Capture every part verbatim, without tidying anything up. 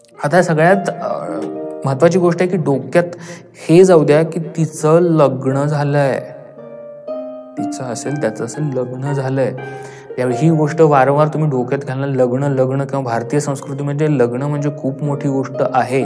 आता सगळ्यात महत्वाची गोष्ट आहे की डोक्यात हे जाऊ द्या की तिचं लग्न झालंय, तिचं असेल त्याचं असेल लग्न झालंय. त्यावेळी ही गोष्ट वारंवार तुम्ही डोक्यात घालणं. लग्न लग्न किंवा भारतीय संस्कृतीमध्ये लग्न म्हणजे खूप मोठी गोष्ट आहे.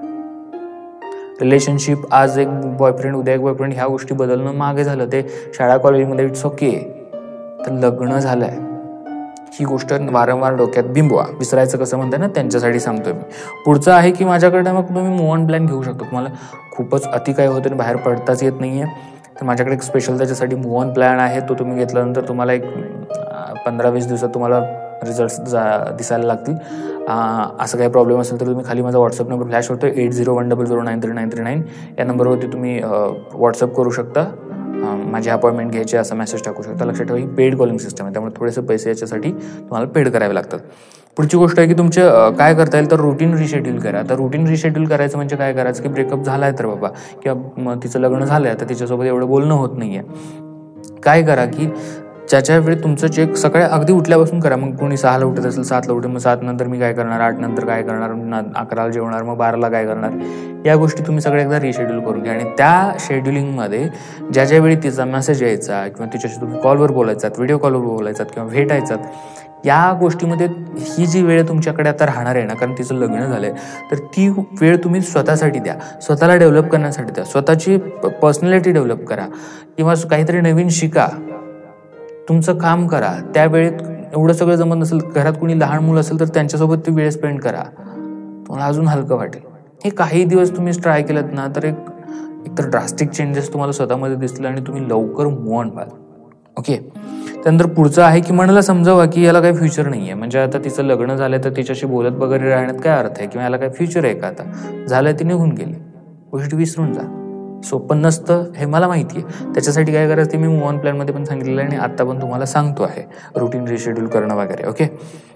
रिलेशनशिप आज एक बॉयफ्रेंड उद्या एक बॉयफ्रेंड ह्या गोष्टी बदलणं मागे झालं. ते शाळा कॉलेजमध्ये इट्स ओके. तर लग्न झालंय ही गोष्ट वारंवार डोक्यात बिंबवा. विसरायचं कसं म्हणताय ना, त्यांच्यासाठी सांगतोय मी. पुढचं आहे की माझ्याकडे मग तुम्ही मूव ऑन प्लॅन घेऊ शकता. तुम्हाला खूपच अति काय होतं आणि बाहेर पडताच येत नाहीये तर माझ्याकडे एक स्पेशल त्याच्यासाठी मूव ऑन प्लॅन आहे. तो तुम्ही घेतल्यानंतर तुम्हाला एक पंधरा वीस दिवसात तुम्हाला रिझल्ट दिसायला लागतील. असं काही प्रॉब्लेम असेल तर तुम्ही खाली माझा व्हॉट्सअप नंबर फ्लॅश होतो eight zero one double zero nine three nine three nine या नंबरवरती तुम्ही व्हॉट्सअप करू शकता. माझी अपॉइंटमेंट घ्यायची असा मेसेज टाकू शकता. लक्षात ठेवा ही पेड कॉलिंग सिस्टम आहे त्यामुळे थोडेसे पैसे याच्यासाठी तुम्हाला पेड करावे लागतात. पुढची गोष्ट आहे की तुमचे काय करता येईल तर रुटीन रिशेड्यूल करा. आता रुटीन रिशेड्यूल करायचं म्हणजे काय करायचं की ब्रेकअप झालाय तर बाबा किंवा तिचं लग्न झालंय तर तिच्यासोबत एवढं बोलणं होत नाहीये. काय करा की ज्याच्या वेळी तुमचं चेक सकाळी अगदी उठल्यापासून करा. मग कोणी सहाला उठत असेल सातला उठेल मग सात नंतर मी काय करणार, आठ नंतर काय करणार, अकराला जेवणार, मग बाराला काय करणार, या गोष्टी तुम्ही सगळ्या एकदा रिशेड्यूल करून घ्या. आणि त्या शेड्युलिंगमध्ये ज्या ज्या वेळी तिचा मेसेज यायचा किंवा तिच्याशी तुम्ही कॉलवर बोलायचात, व्हिडिओ कॉलवर बोलायचात किंवा भेटायचात, या गोष्टीमध्ये ही जी वेळ तुमच्याकडे आता राहणार आहे ना, कारण तिचं लग्न झालंय तर ती वेळ तुम्ही स्वतःसाठी द्या, स्वतःला डेव्हलप करण्यासाठी द्या, स्वतःची पर्सनॅलिटी डेव्हलप करा किंवा काहीतरी नवीन शिका, तुमचं काम करा. त्यावेळेत एवढं सगळं जमत नसेल, घरात कोणी लहान मुलं असेल तर त्यांच्यासोबत ती वेळ स्पेंड करा, तुम्हाला अजून हलकं वाटेल. हे काही दिवस तुम्ही ट्राय केलं ना तर एक एकतर ड्रास्टिक चेंजेस तुम्हाला स्वतःमध्ये दिसतील आणि तुम्ही लवकर मूव्ह ऑन व्हाल. ओके. त्यानंतर पुढचं आहे की मनाला समजावा की याला काही फ्युचर नाही आहे. म्हणजे आता तिचं लग्न झालंय तर तिच्याशी बोलत वगैरे राहण्यात काय अर्थ आहे किंवा याला काय फ्युचर आहे का? आता झालंय ती निघून गेली, गोष्टी विसरून जा. सोपं नसतं हे मला माहिती आहे. त्याच्यासाठी काय करायचं ते मी मूव ऑन प्लॅनमध्ये पण सांगितलेलं आहे आणि आता पण तुम्हाला सांगतो आहे, रुटीन रिशेड्यूल करणं वगैरे. ओके.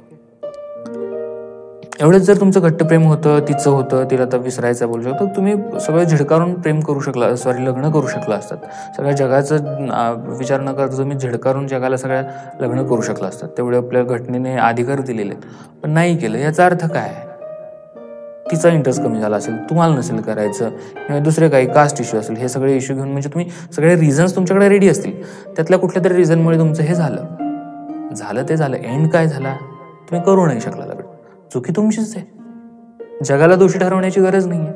एवढंच जर तुमचं घट्ट प्रेम होतं, तिचं होतं, तिला तर विसरायचं बोलू शकतो, तुम्ही सगळं झिडकारून प्रेम करू शकला, सॉरी लग्न करू शकला असतात. सगळ्या जगाचं विचार न करता तुम्ही झिडकारून जगाला सगळ्या लग्न करू शकला असतात. तेवढे आपल्या घटनेने अधिकार दिलेले पण नाही केलं. याचा अर्थ काय? तिचा इंटरेस्ट कमी झाला असेल, तुम्हाला नसेल करायचं किंवा दुसरे काही कास्ट इश्यू असेल, हे सगळे इश्यू घेऊन म्हणजे तुम्ही सगळे रिझन्स तुमच्याकडे रेडी असतील, त्यातल्या कुठल्या तरी रिझनमुळे तुमचं हे झालं झालं ते झालं. एंड काय झाला? तुम्ही करू नाही शकला लग्न. चुकी तुमचीच आहे, जगाला दोषी ठरवण्याची गरज नाहीये.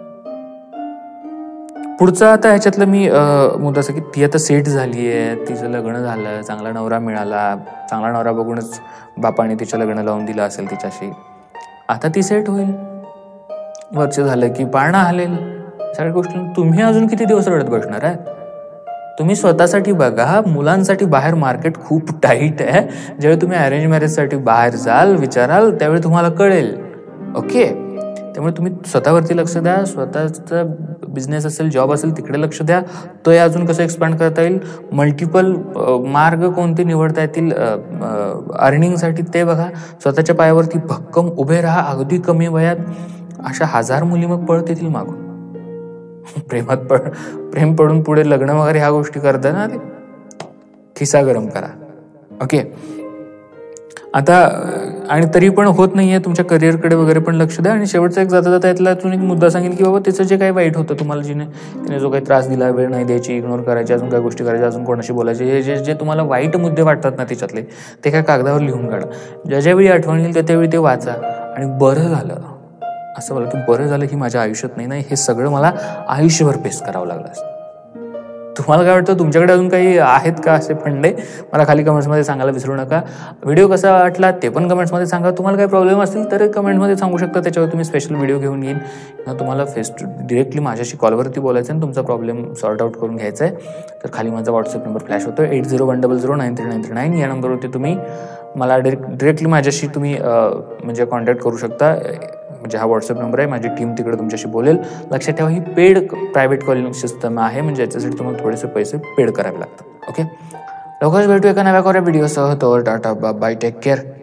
पुढचं आता ह्याच्यातलं मी मुद्दा असं की ती आता सेट झाली आहे, तिचं लग्न झालं, चांगला नवरा मिळाला, चांगला नवरा बघूनच बापाने तिच्या लग्न लावून दिलं असेल तिच्याशी, आता ती सेट होईल, वर्ष झालं की पाळणा हलेल, सगळ्या गोष्टी. तुम्ही अजून किती दिवस रडत बसणार आहे? तुम्ही स्वतःसाठी बघा. मुलांसाठी बाहेर मार्केट खूप टाईट आहे. ज्यावेळी तुम्ही अरेंज मॅरेजसाठी बाहेर जाल, विचाराल, त्यावेळी तुम्हाला कळेल. ओके. त्यामुळे तुम्ही स्वतःवरती लक्ष द्या, स्वतःचा बिझनेस असेल, जॉब असेल तिकडे लक्ष द्या. तो अजून कसं एक्सपांड करता येईल, मल्टिपल मार्ग कोणते निवडता येतील अर्निंगसाठी ते बघा. स्वतःच्या पायावरती भक्कम उभे राहा. अगदी कमी वयात अशा हजार मुली मग पळत येतील मागून. प्रेमात पड प्रेम पडून पुढे लग्न वगैरे ह्या गोष्टी करता ना, ते खिसा गरम करा. ओके. आता आणि तरी पण होत नाहीये, तुमच्या करिअरकडे वगैरे पण लक्ष द्या. आणि शेवटचा एक जाता जाता यातला अजून एक मुद्दा सांगेल की बाबा तिचं जे काही वाईट होतं तुम्हाला, जिने तिने जो काही त्रास दिला, वेळ नाही द्यायची, इग्नोर करायची, अजून काही गोष्टी करायच्या, अजून कोणाशी बोलायचे, हे जे जे तुम्हाला वाईट मुद्दे वाटतात ना तिच्यातले, ते काय कागदावर लिहून काढा. ज्या ज्यावेळी आठवण येईल त्या त्यावेळी ते वाचा. आणि बरं झालं असं बोला की बरं झालं की माझ्या आयुष्यात नाही नाही हे सगळं मला आयुष्यभर फेस करावं लागलं. तुम्हाला काय वाटतं? तुमच्याकडे अजून काही आहेत का असे फंडे? मला खाली कमेंट्समध्ये सांगायला विसरू नका. व्हिडिओ कसा वाटला ते पण कमेंट्समध्ये सांगा. तुम्हाला काही प्रॉब्लेम असतील तर कमेंटमध्ये सांगू शकता, त्याच्यावर तुम्ही स्पेशल व्हिडिओ घेऊन येईन. तुम्हाला फेस टू डिरेक्टली माझ्याशी कॉलवरती बोलायचं आणि तुमचा प्रॉब्लेम सॉर्ट आउट करून घ्यायचा आहे. तर खाली माझा व्हॉट्सअप नंबर फ्लॅश होतो eight zero one double zero nine three nine three nine या नंबरवरती तुम्ही मला डिरेक्ट डिरेक्टली माझ्याशी तुम्ही म्हणजे कॉन्टॅक्ट करू शकता. म्हणजे हा व्हॉट्सअप नंबर आहे, माझी टीम तिकडे तुमच्याशी बोलेल. लक्षात ठेवा ही पेड प्रायव्हेट कॉलिंग सिस्टम आहे, म्हणजे याच्यासाठी तुम्हाला थोडेसे पैसे पेड करावे लागतात. ओके. लवकरच भेटू एका नव्या कोऱ्या व्हिडिओसह. तो टाटा बाय, टेक केअर.